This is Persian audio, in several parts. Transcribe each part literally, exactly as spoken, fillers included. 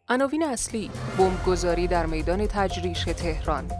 عناوین اصلی: بمبگذاری در میدان تجریش تهران،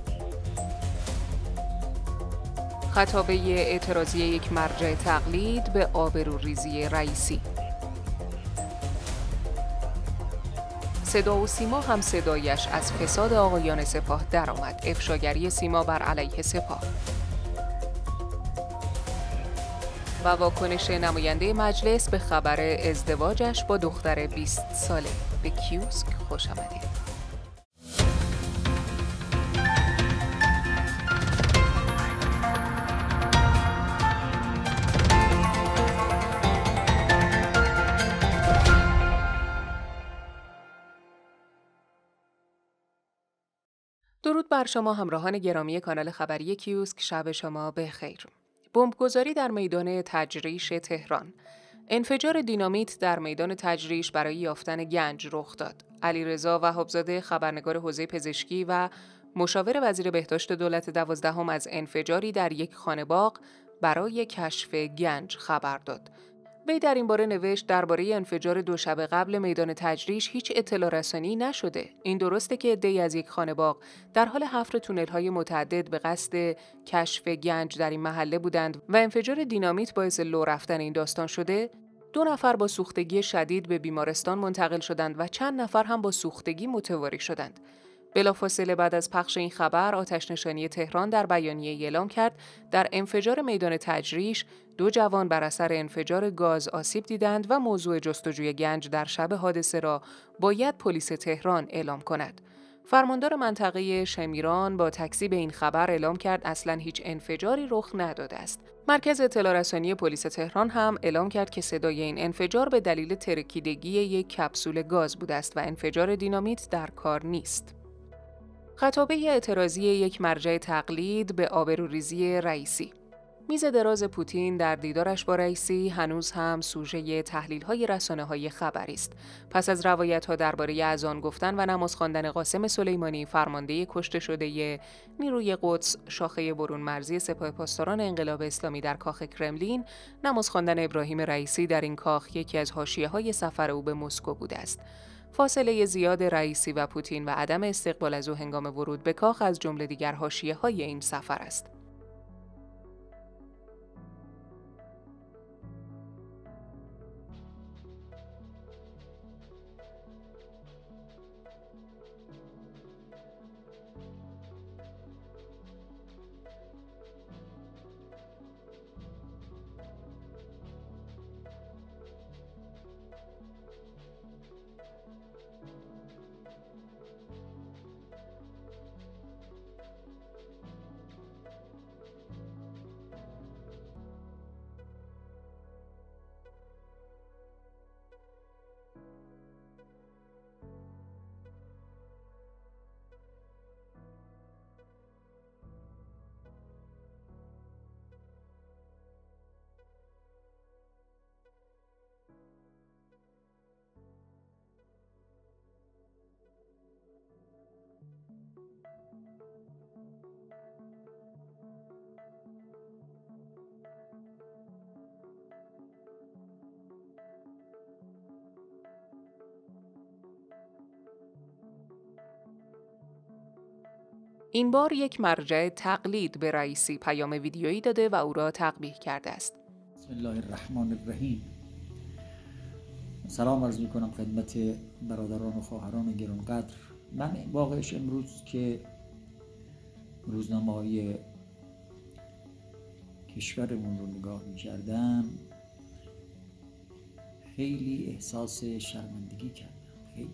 خطابه اعتراضی یک مرجع تقلید به آبروریزی رئیسی. صدا و سیما هم صدایش از فساد آقایان سپاه درآمد. افشاگری سیما بر علیه سپاه و واکنش نماینده مجلس به خبر ازدواجش با دختر بیست ساله. به کیوسک خوش آمدید. درود بر شما همراهان گرامی کانال خبری کیوسک، شب شما بخیر. بمبگذاری در میدان تجریش تهران. انفجار دینامیت در میدان تجریش برای یافتن گنج رخ داد. علیرضا وهابزاده، خبرنگار حوزه پزشکی و مشاور وزیر بهداشت دولت دوازدهم، از انفجاری در یک خانه باغ برای کشف گنج خبر داد. وی در این باره نوشت: درباره انفجار دو شب قبل میدان تجریش هیچ اطلاع رسانی نشده. این درسته که عده‌ای از یک خانه باغ در حال حفر تونل‌های متعدد به قصد کشف گنج در این محله بودند و انفجار دینامیت باعث لو رفتن این داستان شده. دو نفر با سوختگی شدید به بیمارستان منتقل شدند و چند نفر هم با سوختگی متواری شدند. بلافاصله بعد از پخش این خبر، آتش‌نشانی تهران در بیانیه اعلام کرد در انفجار میدان تجریش دو جوان بر اثر انفجار گاز آسیب دیدند و موضوع جستجوی گنج در شب حادثه را باید پلیس تهران اعلام کند. فرماندار منطقه شمیران با تکذیب این خبر اعلام کرد اصلاً هیچ انفجاری رخ نداده است. مرکز اطلاع رسانی پلیس تهران هم اعلام کرد که صدای این انفجار به دلیل ترکیدگی یک کپسول گاز بوده است و انفجار دینامیت در کار نیست. خطابه اعتراضی یک مرجع تقلید به آبروریزی رئیسی. میز دراز پوتین در دیدارش با رئیسی هنوز هم سوژه تحلیل‌های رسانه‌های خبری است. پس از روایت‌ها درباره اذان گفتن و نماز خواندن قاسم سلیمانی، فرمانده کشته شده نیروی قدس شاخه برون مرزی سپاه پاسداران انقلاب اسلامی در کاخ کرملین، نماز خواندن ابراهیم رئیسی در این کاخ یکی از حاشیه‌های سفر او به مسکو بوده است. فاصله زیاد رئیسی و پوتین و عدم استقبال از او هنگام ورود به کاخ از جمله دیگر حاشیه‌های این سفر است. این بار یک مرجع تقلید به رئیسی پیام ویدیویی داده و او را تقبیح کرده است. بسم الله الرحمن الرحیم. سلام عرض می‌کنم خدمت برادران و خواهران گرانقدر. من واقعش امروز که روزنامه‌های کشورمون رو نگاه می‌کردم خیلی احساس شرمندگی کردم. خیلی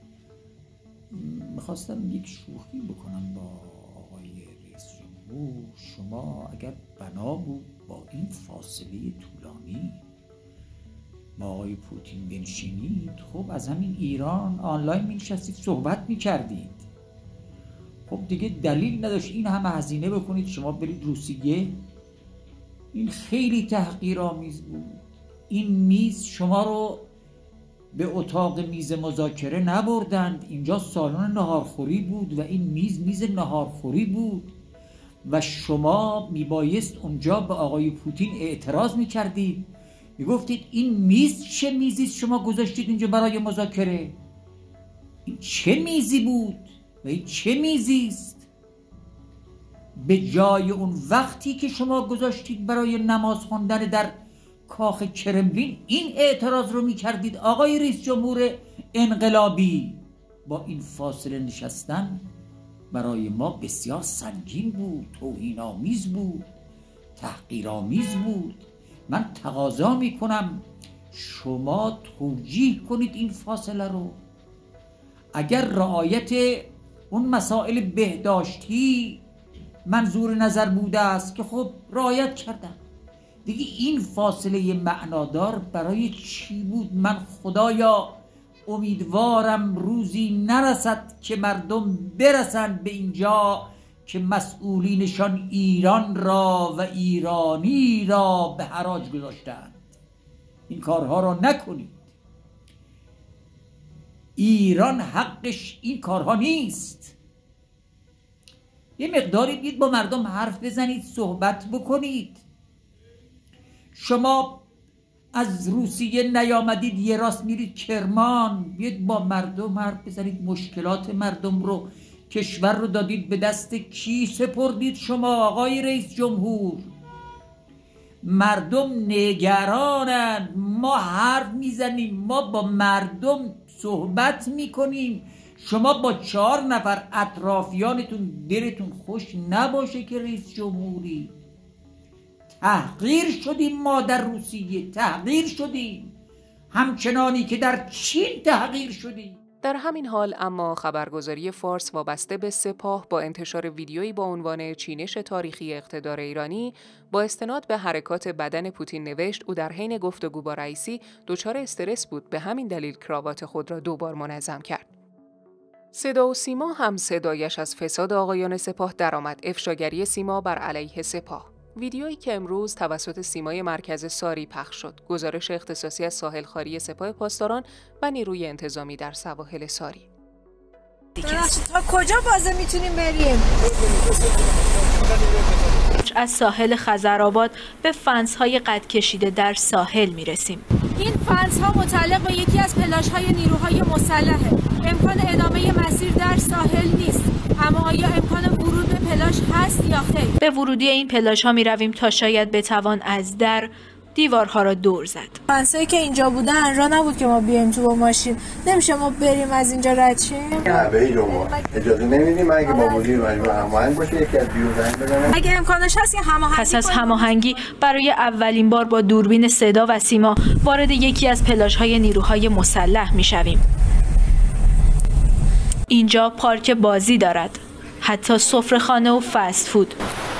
میخواستم یک شوخی بکنم با آقای رئیس جمهور. شما اگر بنا بود با این فاصله طولانی با آقای پوتین بنشینید، خب از همین ایران آنلاین می‌نشستید صحبت می‌کردید. خب دیگه دلیل نداشت این همه هزینه بکنید شما برید روسیه. این خیلی تحقیرآمیز بود. این میز شما رو به اتاق میز مذاکره نبردند. اینجا سالن ناهارخوری بود و این میز میز ناهارخوری بود و شما میبایست اونجا به آقای پوتین اعتراض میکردید، میگفتید این میز چه میزی شما گذاشتید اینجا برای مذاکره. این چه میزی بود و این چه میزی است؟ به جای اون وقتی که شما گذاشتید برای نماز خواندن در کاخ کرملین این اعتراض رو میکردید آقای رئیس جمهور انقلابی. با این فاصله نشستن برای ما بسیار سنگین بود، توهین‌آمیز بود، تحقیرآمیز بود. من تقاضا میکنم شما توجیه کنید این فاصله رو. اگر رعایت اون مسائل بهداشتی منظور نظر بوده است که خب رعایت کردن دیگه، این فاصله معنادار برای چی بود؟ من خدایا امیدوارم روزی نرسد که مردم برسند به اینجا که مسئولینشان ایران را و ایرانی را به حراج گذاشتند. این کارها را نکنید. ایران حقش این کارها نیست. یه مقداری بیاید با مردم حرف بزنید، صحبت بکنید. شما از روسیه نیامدید یه راست میرید کرمان، بیاید با مردم حرف بزنید، مشکلات مردم رو، کشور رو دادید به دست کی سپردید شما آقای رئیس جمهور؟ مردم نگرانن، ما حرف میزنیم، ما با مردم صحبت میکنیم. شما با چهار نفر اطرافیانتون دلتون خوش نباشه که رئیس جمهوری. تحقیر شدیم ما در روسیه، تحقیر شدیم همچنانی که در چین تحقیر شدیم. در همین حال اما خبرگزاری فارس وابسته به سپاه با انتشار ویدیویی با عنوان چینش تاریخی اقتدار ایرانی با استناد به حرکات بدن پوتین نوشت او در حین گفتگو با رئیسی دچار استرس بود، به همین دلیل کراوات خود را دوبار منظم کرد. صدا و سیما هم صدایش از فساد آقایان سپاه درآمد، افشاگری سیما بر علیه سپاه. ویدیویی که امروز توسط سیمای مرکز ساری پخش شد، گزارش اختصاصی از ساحل خواری سپاه پاسداران و نیروی انتظامی در سواحل ساری. تا کجا بازه میتونیم بریم؟ از ساحل خزرآباد به فنس‌های قد کشیده در ساحل میرسیم. این فنس‌ها متعلق به یکی از پلاش‌های نیروهای مسلحه. امکان ادامه مسیر در ساحل نیست، اما آیا امکان ورود به پلاژ هست یا خیر؟ به ورودی این پلاژها می رویم تا شاید بتوان از در دیوارها را دور زد. فنسایی که اینجا بودن راه نبود که ما بیایم تو با ماشین. نمیشه ما بریم از اینجا رد شیم؟ نه به جمهور اجازه نمیدیم. اگه با مدیر مجموعه هماهنگ باشه یکی از بیرون زنگ بزنه. اگه امکانش هست یه هماهنگی. پس از هماهنگی برای اولین بار با دوربین صدا و سیما وارد یکی از پلاژهای نیروهای مسلح میشویم. اینجا پارک بازی دارد، حتی سفره‌خانه و فست فود.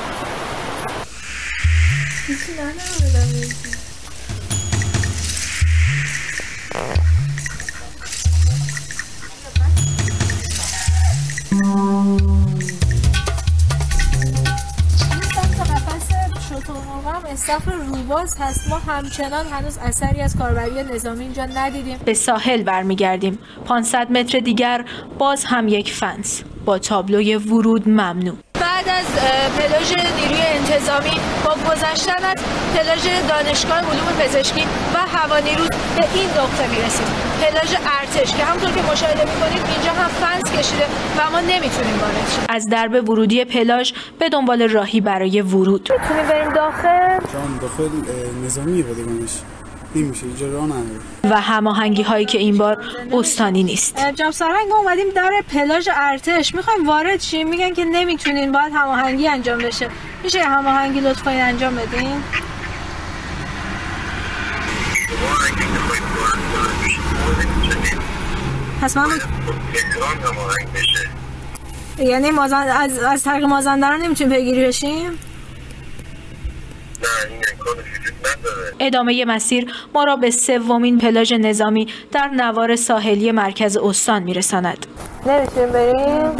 استخر روباز هست. ما همچنان هنوز اثری از کاربری نظامی اینجا ندیدیم. به ساحل برمیگردیم. پانصد متر دیگر باز هم یک فنس با تابلوی ورود ممنوع. بعد از پلاژ نیروی انتظامی با گذشتن از پلاژ دانشگاه علوم پزشکی و هوانیرو به این نقطه میرسیم، پلاژ ارتش، که همونطور که مشاهده میکنید اینجا هم فنس کشیده و ما نمیتونیم وارد شیم. از درب ورودی پلاژ به دنبال راهی برای ورود. میتونیم بریم داخل؟ جان داخل نظامی بودیمش نمیشه، اینجا راه نداره. و هماهنگی هایی که این بار استانی نیست. جناب سرهنگ، ما اومدیم در پلاژ ارتش میخوایم وارد شیم، میگن که نمیتونین، باید هماهنگی انجام بشه. میشه هماهنگی لطفا انجام بدین؟ پس من یعنی مازن... از از طریق مازندران نمیتونیم پیگیری بشیم؟ ادامه مسیر ما را به سومین پلاژ نظامی در نوار ساحلی مرکز استان میرساند. نمیتونیم بریم؟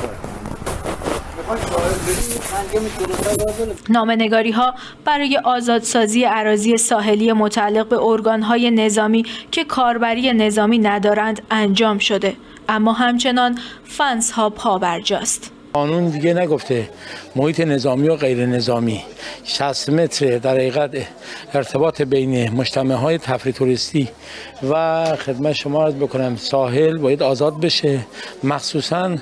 نامه‌نگاری ها برای آزادسازی اراضی ساحلی متعلق به ارگان‌های نظامی که کاربری نظامی ندارند انجام شده، اما همچنان فنس ها پابرجاست. قانون دیگه نگفته محیط نظامی و غیر نظامی. شصت متر در حقیقت ارتباط بین مجتمع‌های تفریح توریستی و خدمت شما عرض بکنم ساحل باید آزاد بشه، مخصوصاً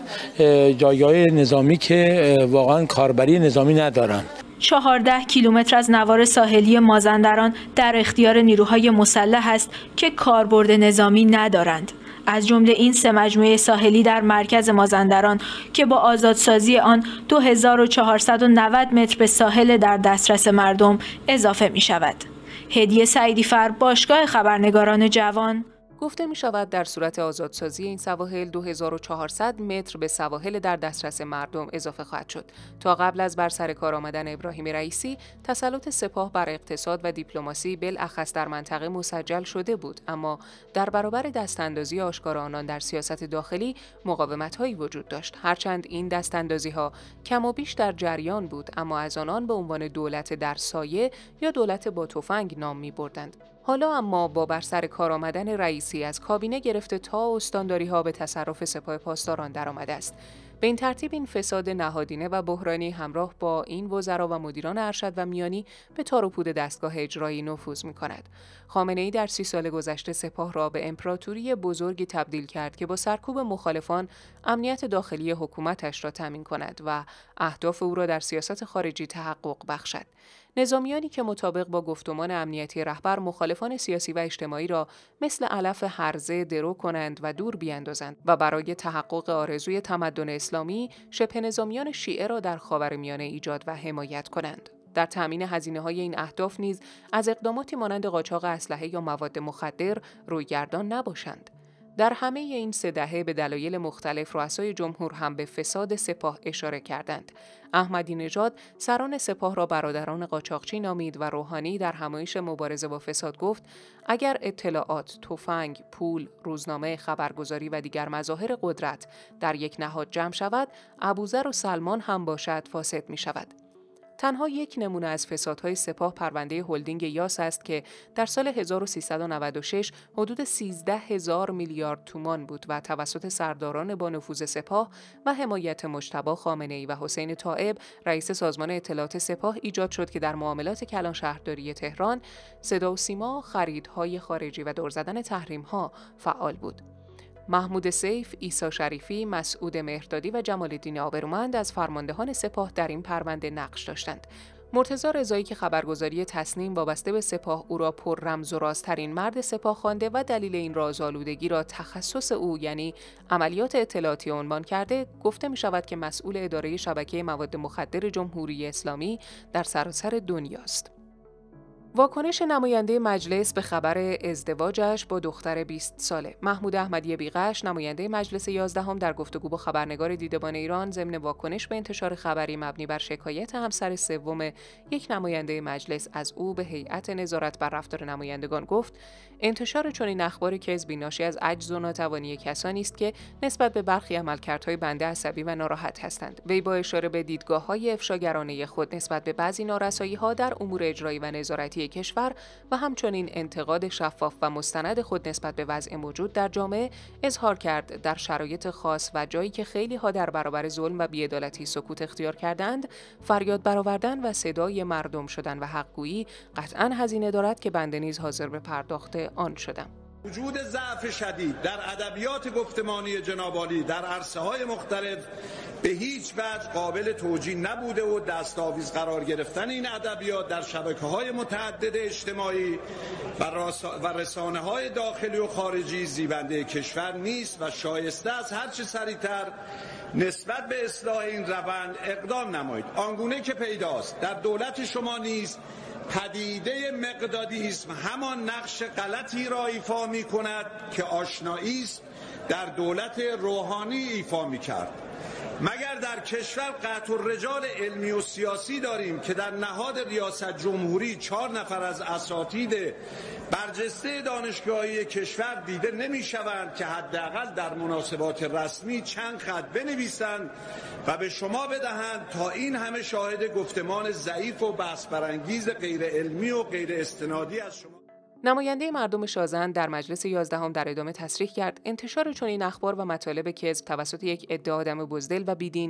جایگاه نظامی که واقعاً کاربری نظامی ندارن. چهارده کیلومتر از نوار ساحلی مازندران در اختیار نیروهای مسلح است که کاربرد نظامی ندارند. از جمله این سه مجموعه ساحلی در مرکز مازندران که با آزادسازی آن دو هزار و چهارصد و نود متر به ساحل در دسترس مردم اضافه می شود. هدیه سعیدی فر، باشگاه خبرنگاران جوان. گفته می شود در صورت آزادسازی این سواحل دو هزار و چهارصد متر به سواحل در دسترس مردم اضافه خواهد شد. تا قبل از بر سر کار آمدن ابراهیم رئیسی، تسلط سپاه بر اقتصاد و دیپلماسی بالاخص در منطقه مسجل شده بود، اما در برابر دستاندازی آشکار آنان در سیاست داخلی مقاومت‌هایی وجود داشت. هرچند این دستاندازی‌ها کم و بیش در جریان بود، اما از آنان به عنوان دولت در سایه یا دولت با تفنگ نام می‌بردند. حالا اما با بر سر کار آمدن رئیسی از کابینه گرفته تا استانداری‌ها به تصرف سپاه پاسداران درآمده است. به این ترتیب این فساد نهادینه و بحرانی همراه با این وزرا و مدیران ارشد و میانی به تار و پود دستگاه اجرایی نفوذ می‌کند. خامنه‌ای در سی سال گذشته سپاه را به امپراتوری بزرگی تبدیل کرد که با سرکوب مخالفان امنیت داخلی حکومتش را تامین کند و اهداف او را در سیاست خارجی تحقق بخشد. نظامیانی که مطابق با گفتمان امنیتی رهبر مخالفان سیاسی و اجتماعی را مثل علف هرزه درو کنند و دور بیاندازند و برای تحقق آرزوی تمدن اسلامی شبه نظامیان شیعه را در خاورمیانه ایجاد و حمایت کنند. در تأمین هزینه‌های این اهداف نیز از اقداماتی مانند قاچاق اسلحه یا مواد مخدر رویگردان نباشند. در همه این سه دهه به دلایل مختلف رؤسای جمهور هم به فساد سپاه اشاره کردند. احمدی نژاد سران سپاه را برادران قاچاقچی نامید و روحانی در همایش مبارزه با فساد گفت اگر اطلاعات، تفنگ، پول، روزنامه، خبرگزاری و دیگر مظاهر قدرت در یک نهاد جمع شود، ابوذر و سلمان هم باشد فاسد می شود. تنها یک نمونه از فسادهای سپاه پرونده هلدینگ یاس است که در سال هزار و سیصد و نود و شش حدود سیزده هزار میلیارد تومان بود و توسط سرداران با نفوذ سپاه و حمایت مجتبی خامنه‌ای و حسین طایب رئیس سازمان اطلاعات سپاه ایجاد شد که در معاملات کلان شهرداری تهران صدا و سیما، خریدهای خارجی و دور زدن تحریم‌ها فعال بود. محمود سیف، عیسی شریفی، مسعود مهردادی و جمال الدین آبرومند از فرماندهان سپاه در این پرونده نقش داشتند. مرتضی رضایی که خبرگزاری تصنیم وابسته به سپاه او را پر رمز و رازترین مرد سپاه خوانده و دلیل این رازآلودگی را تخصص او یعنی عملیات اطلاعاتی عنوان کرده، گفته می شود که مسئول اداره شبکه مواد مخدر جمهوری اسلامی در سراسر دنیاست. واکنش نماینده مجلس به خبر ازدواجش با دختر بیست ساله. محمود احمدی بیغش، نماینده مجلس یازدهم، در گفتگو با خبرنگار دیدبان ایران ضمن واکنش به انتشار خبری مبنی بر شکایت همسر سوم یک نماینده مجلس از او به هیئت نظارت بر رفتار نمایندگان گفت: انتشار چنین اخبار کذبی ناشی از عجز و ناتوانی کسانی است که نسبت به برخی عملکردهای بنده عصبی و ناراحت هستند. وی با اشاره به دیدگاه‌های افشاگرانه خود نسبت به بعضی نارسایی‌ها در امور اجرایی و نظارتی کشور و همچنین انتقاد شفاف و مستند خود نسبت به وضع موجود در جامعه اظهار کرد در شرایط خاص و جایی که خیلی ها در برابر ظلم و بی‌عدالتی سکوت اختیار کردند، فریاد برآوردن و صدای مردم شدن و حقگویی قطعاً هزینه دارد که بنده نیز حاضر به پرداخت آن شدم. وجود ضعف شدید در ادبیات گفتمانی جناب عالی در عرصه‌های مختلف به هیچ وجه قابل توجیه نبوده و دستاویز قرار گرفتن این ادبیات در شبکه‌های متعدد اجتماعی و رسانه‌های داخلی و خارجی زیبنده کشور نیست و شایسته از هر چه سریعتر نسبت به اصلاح این روند اقدام نمایید. آنگونه که پیداست در دولت شما نیز پدیده مقدادیسم همان نقش غلطی را ایفا می کند که آشنایی است در دولت روحانی ایفا می کرد. مگر در کشور قطع الرجال علمی و سیاسی داریم که در نهاد ریاست جمهوری چهار نفر از اساتید برجسته دانشگاهی کشور دیده نمی شوند که حداقل در مناسبات رسمی چند خط بنویسند و به شما بدهند تا این همه شاهد گفتمان ضعیف و بحث برانگیز غیر علمی و غیر استنادی از شما. نماینده مردم شازند در مجلس یازدهم در ادامه تصریح کرد انتشار چنین اخبار و مطالب کذب توسط یک عده آدم بزدل و بیدین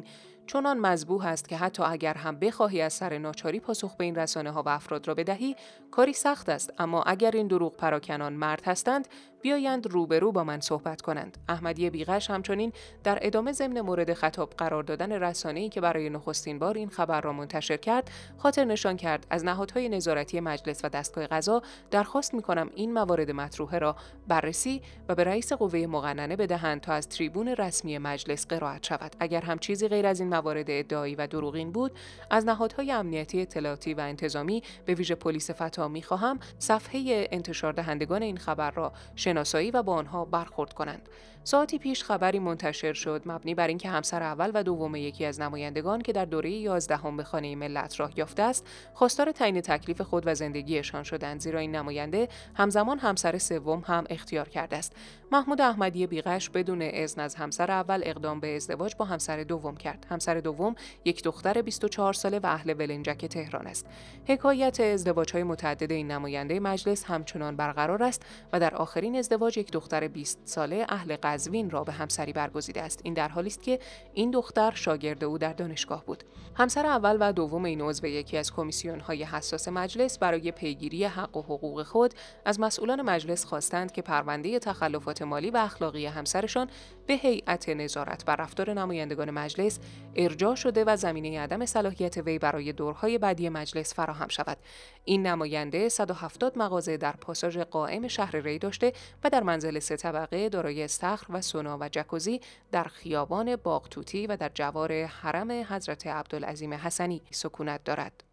چنان مذبوح است که حتی اگر هم بخواهی از سر ناچاری پاسخ به این رسانه ها و افراد را بدهی کاری سخت است، اما اگر این دروغ پراکنان مرد هستند بیایند روبرو با من صحبت کنند. احمدی بیغش همچنین در ادامه ضمن مورد خطاب قرار دادن رسانه‌ای که برای نخستین بار این خبر را منتشر کرد خاطر نشان کرد از نهادهای نظارتی مجلس و دستگاه قضا درخواست می‌کنم این موارد مطروحه را بررسی و به رئیس قوه مقننه بدهند تا از تریبون رسمی مجلس قرائت شود. اگر هم چیزی غیر از این موارد ادعایی و دروغین بود، از نهادهای امنیتی اطلاعاتی و انتظامی به ویژه پلیس فتا می‌خواهم صفحه انتشار دهندگان این خبر را شناسایی و با آنها برخورد کنند. ساعتی پیش خبری منتشر شد مبنی بر اینکه همسر اول و دوم یکی از نمایندگان که در دوره یازدهم به خانه ملت راه یافته است، خواستار تعیین تکلیف خود و زندگیشان شدند، زیرا این نماینده همزمان همسر سوم هم اختیار کرده است. محمود احمدی بیغش بدون اذن از همسر اول اقدام به ازدواج با همسر دوم کرد. همسر دوم یک دختر بیست و چهار ساله و اهل ولنجک تهران است. حکایت ازدواج‌های متعدد این نماینده مجلس همچنان برقرار است و در آخرین ازدواج یک دختر بیست ساله اهل قزوین را به همسری برگزیده است. این در حالی است که این دختر شاگرد او در دانشگاه بود. همسر اول و دوم این عضو یکی از کمیسیون‌های حساس مجلس برای پیگیری حق و حقوق خود از مسئولان مجلس خواستند که پرونده تخلفات مالی و اخلاقی همسرشان به هیئت نظارت بر رفتار نمایندگان مجلس ارجاع شده و زمینه عدم صلاحیت وی برای دورهای بعدی مجلس فراهم شود. این نماینده صد و هفتاد مغازه در پاساژ قائم شهر ری داشته و در منزل سه طبقه دارای استخر و سونا و جکوزی در خیابان باغتوتی و در جوار حرم حضرت عبدالعظیم حسنی سکونت دارد.